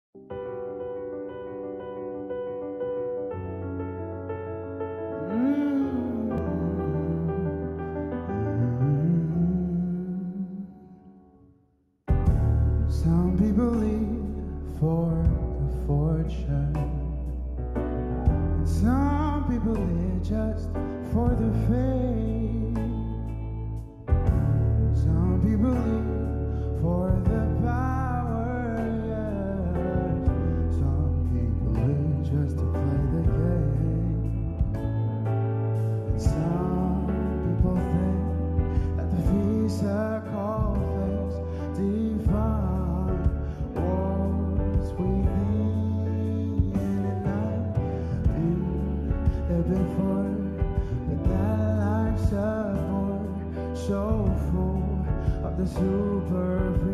Some people live for the fortune, and some people live just for the fame. Some people live for the power, yes. Some people live just to play the game. And some people think that the physical things define what's within. And I've been there before, but that life's a bore so full of the superficial.